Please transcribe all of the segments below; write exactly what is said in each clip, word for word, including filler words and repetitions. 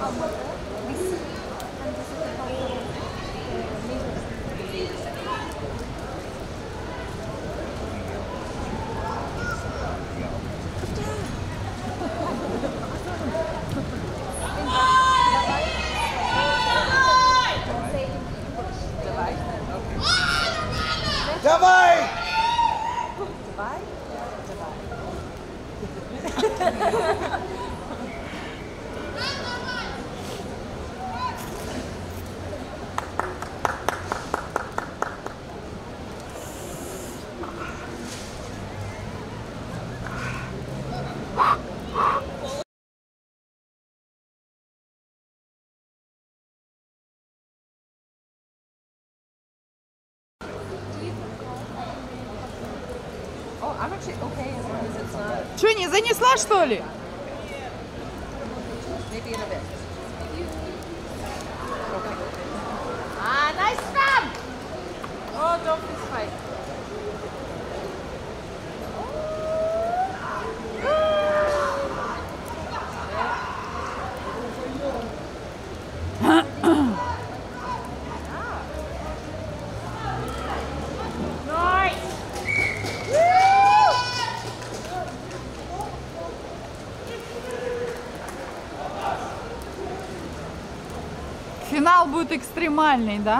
Давай! Давай? I'm actually okay as long as it's not. Что, не занесла, что ли? Maybe in a bit. Okay. Ah, nice scrum! Oh, don't fist fight. Финал будет экстремальный, да?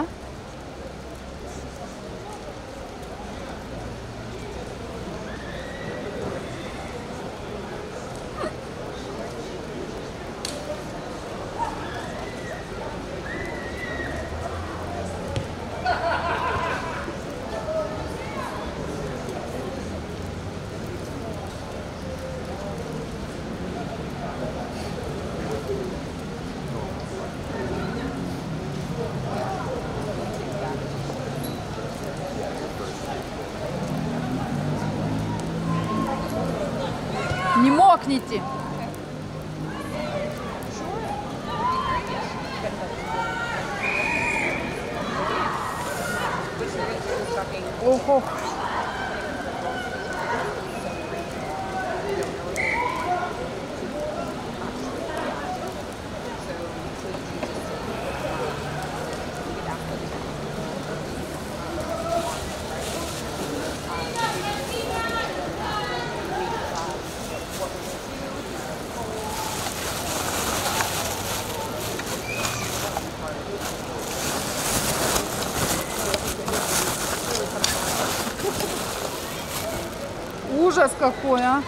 Не мокните. Ого. Ужас какой, а!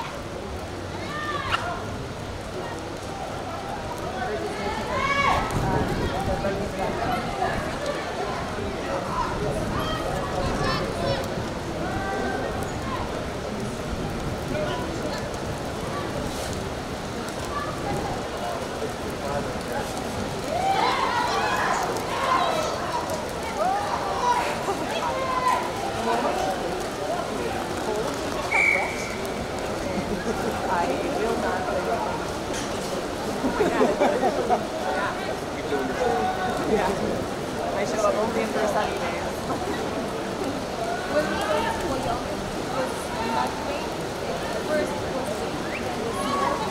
I will not play with him. Yeah. Yeah. I show up only for sunny days. When we went to Wyoming, it was not great. First it was great, and the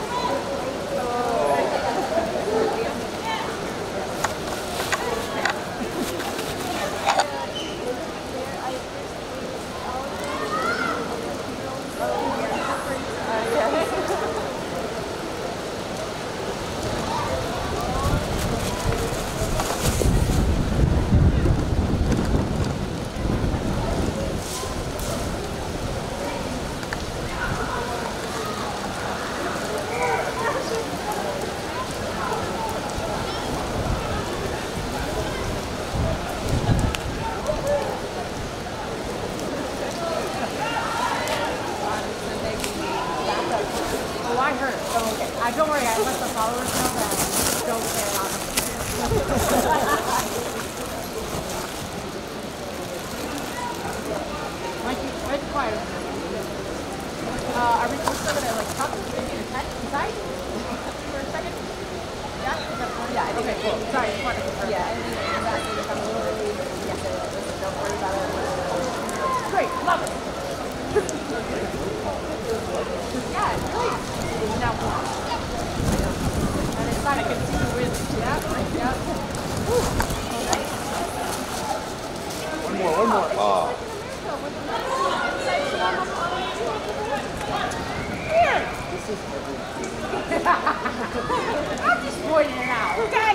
Oh, I heard. Oh, okay. I don't worry. I let the followers know that. Don't say it on Mikey, where's the choir? Uh, are we still gonna like talk maybe in a tent inside for a second? Yeah. Yeah. I think okay. Cool. Sorry. I just wanted to confirm. Yeah. And then that will become a little early. Yeah. Don't worry about it. Great. Love it. Yeah, it's really now warm. And it's not, I can see the wind. Yeah. going in and out. Okay.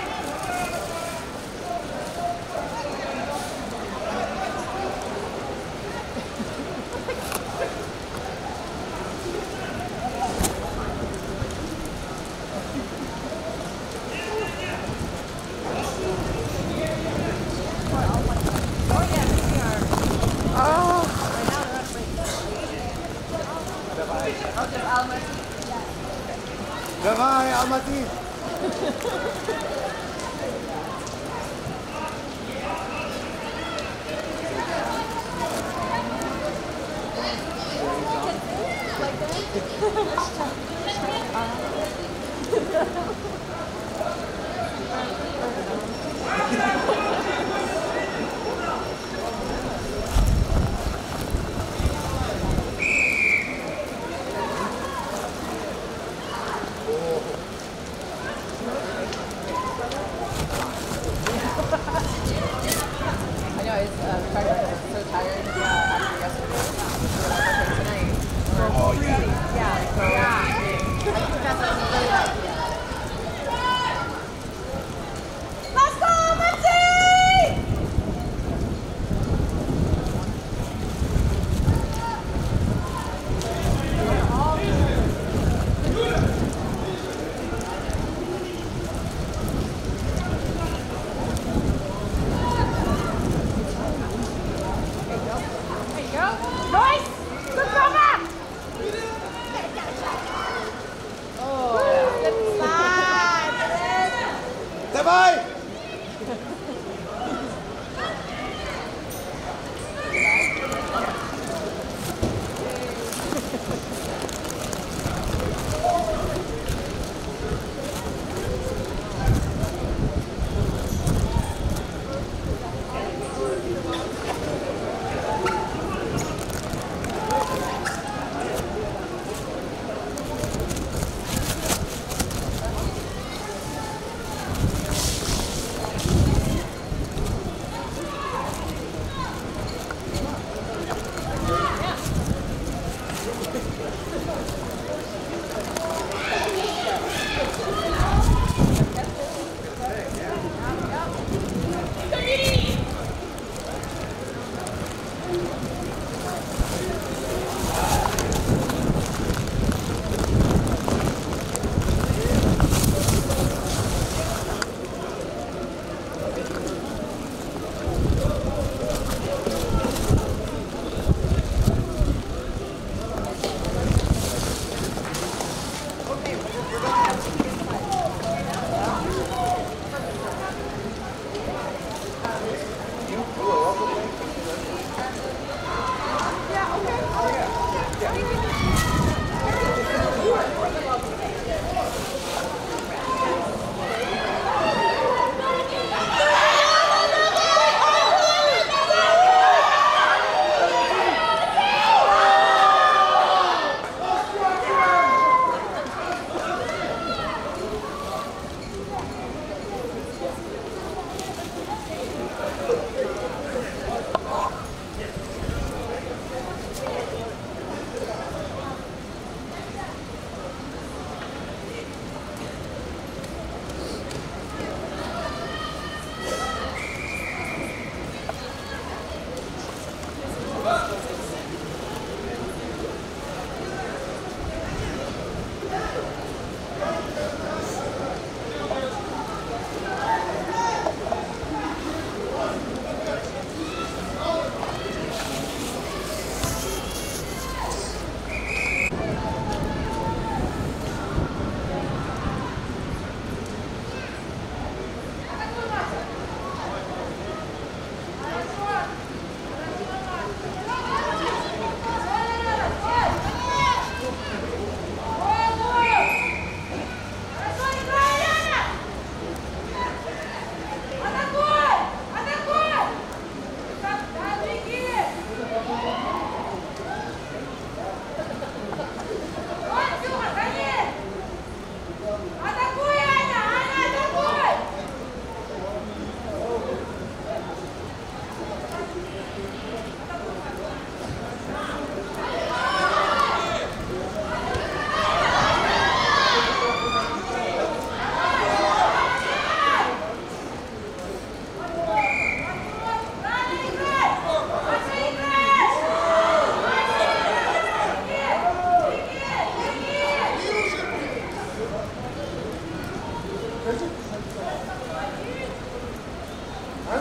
Давай, Алматы! I know it's uh, trying to I'm so tired uh, after yesterday. We're like, okay, tonight. We're Oh, yeah. Yeah, so yeah. I think that's a really good idea. Let's go, Mitzi! There you go. Nice! Good cover! Oh, good slide! Давай!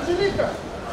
Анжелика!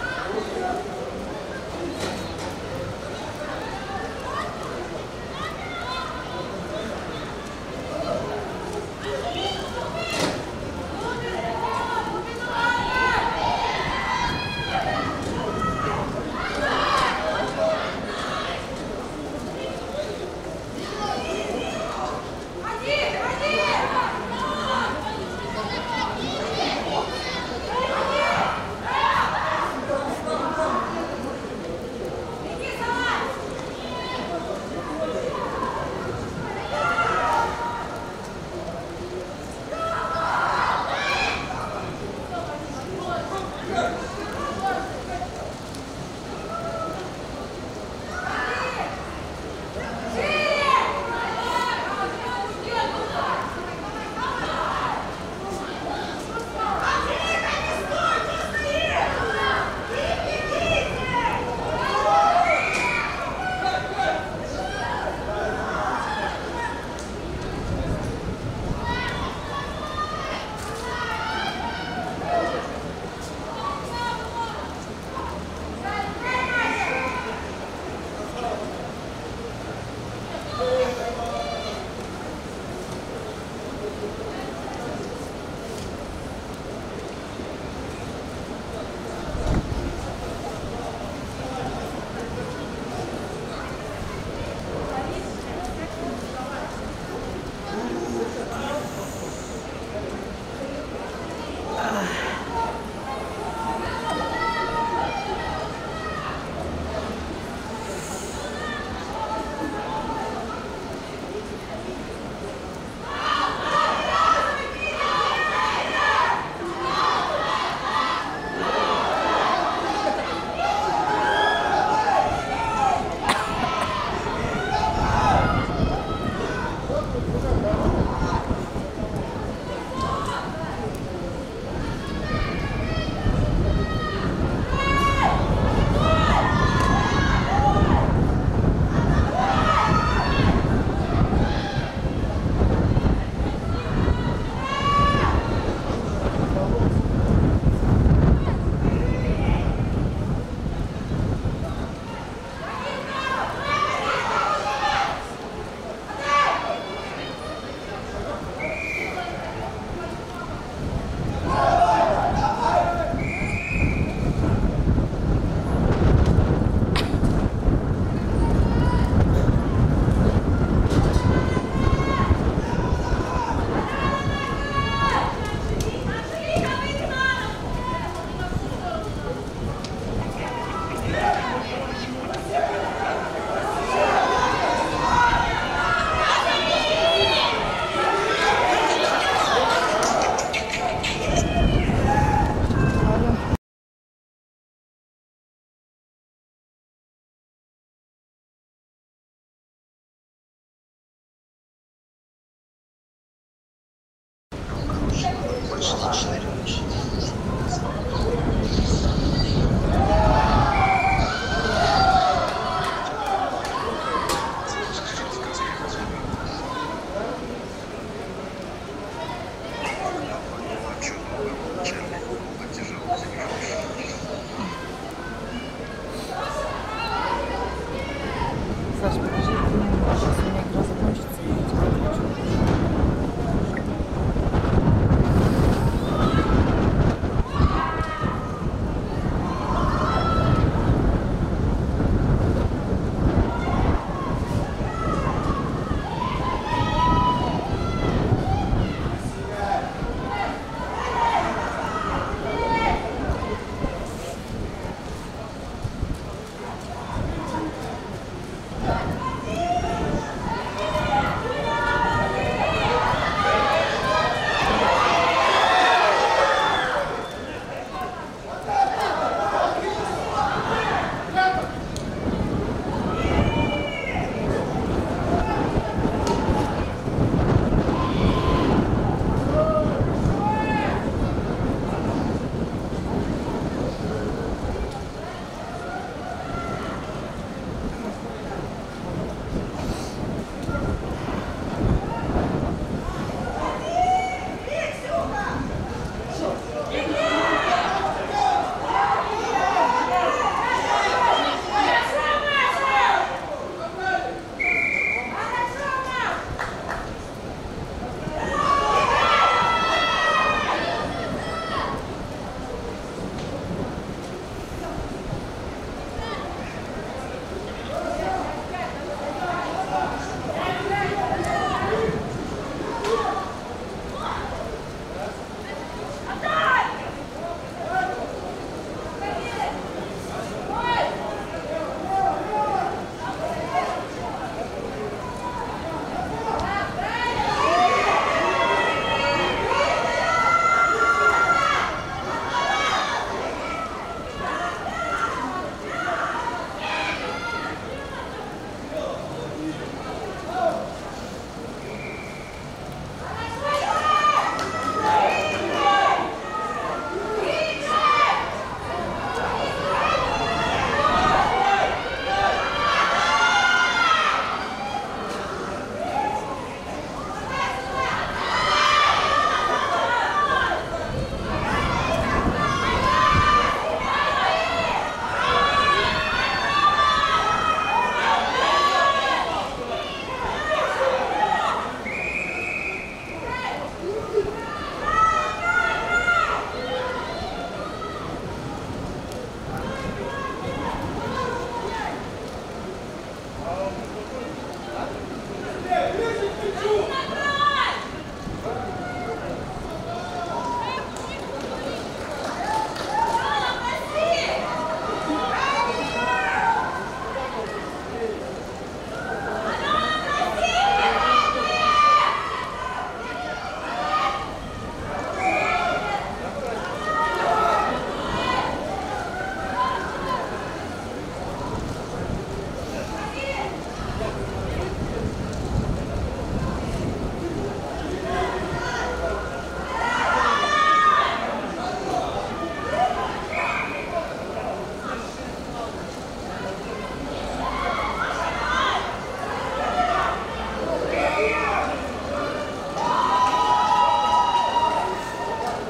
Саша, покажи, сейчас у меня игра закончится. и я тебя включу.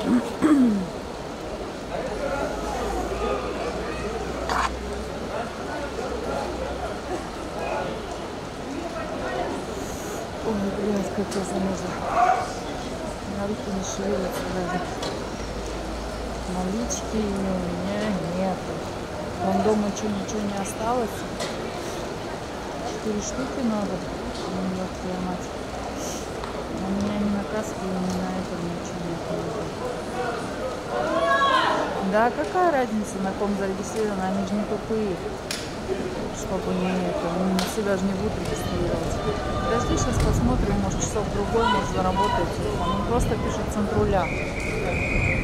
Ой, блядь, как я замерзла. На руки не шевелятся даже. Налички у меня нету. Вон дома что, ничего не осталось. Четыре штуки надо. Ну, вот твоя мать. У меня ни на каске, ни на этом ничего нет. Да, какая разница, на ком зарегистрировано, они же не тупые. Чтобы не это, они на себя же не будут регистрировать. Подожди, сейчас посмотрим, может часов другой, может заработает телефон. Он просто пишет центруля.